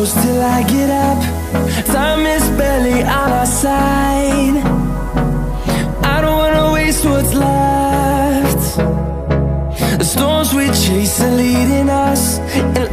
close till I get up. Time is barely on our side. I don't wanna waste what's left. The storms we chase are leading us, and